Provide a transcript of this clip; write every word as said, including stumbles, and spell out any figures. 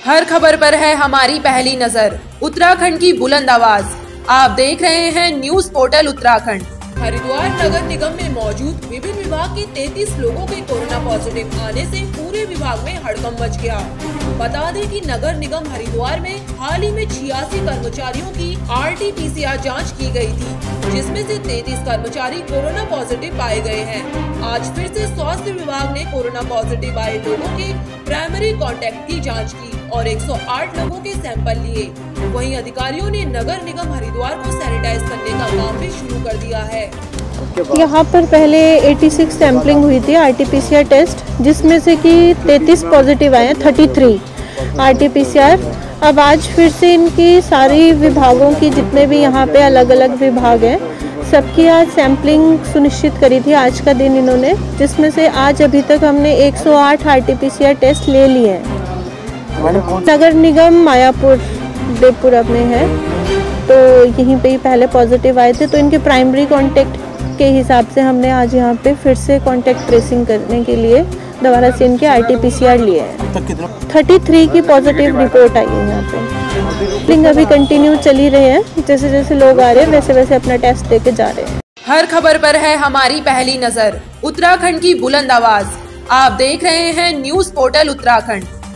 हर खबर पर है हमारी पहली नजर। उत्तराखंड की बुलंद आवाज। आप देख रहे हैं न्यूज पोर्टल उत्तराखंड। हरिद्वार नगर निगम में मौजूद विभिन्न विभाग के तैंतीस लोगों के कोरोना पॉजिटिव आने से पूरे विभाग में हड़कंप मच गया। बता दें कि नगर निगम हरिद्वार में हाल ही में छियासी कर्मचारियों की R T P C R जाँच की गई थी, जिसमें से तैंतीस कर्मचारी कोरोना पॉजिटिव पाए गए हैं। आज फिर से स्वास्थ्य विभाग ने कोरोना पॉजिटिव आए लोगों के प्राइमरी कांटेक्ट की जांच की और एक सौ आठ लोगों के सैंपल लिए। वहीं अधिकारियों ने नगर निगम हरिद्वार को सैनिटाइज करने का काम भी शुरू कर दिया है। यहाँ पर पहले छियासी सैम्पलिंग हुई थी R T P C R test, जिसमें से कि तैंतीस पॉजिटिव आए हैं, तैंतीस R T P C R. अब आज फिर से इनकी सारी विभागों की, जितने भी यहाँ पे अलग अलग विभाग हैं, सबकी आज सैम्पलिंग सुनिश्चित करी थी आज का दिन इन्होंने, जिसमें से आज अभी तक हमने एक सौ आठ R T P C R test ले लिए हैं। नगर निगम मायापुर देवपुरा में है, तो यहीं पे ही पहले पॉजिटिव आए थे, तो इनके प्राइमरी कांटेक्ट के हिसाब से हमने आज यहाँ पे फिर से कांटेक्ट ट्रेसिंग करने के लिए दोबारा से इनके R T P C R लिए हैं। तैंतीस की पॉजिटिव रिपोर्ट आई है यहाँ पे। लिंग अभी कंटिन्यू चल ही रहे हैं, जैसे जैसे लोग आ रहे हैं वैसे वैसे अपना टेस्ट देके जा रहे हैं। हर खबर पर है हमारी पहली नजर। उत्तराखंड की बुलंद आवाज। आप देख रहे हैं न्यूज पोर्टल उत्तराखंड।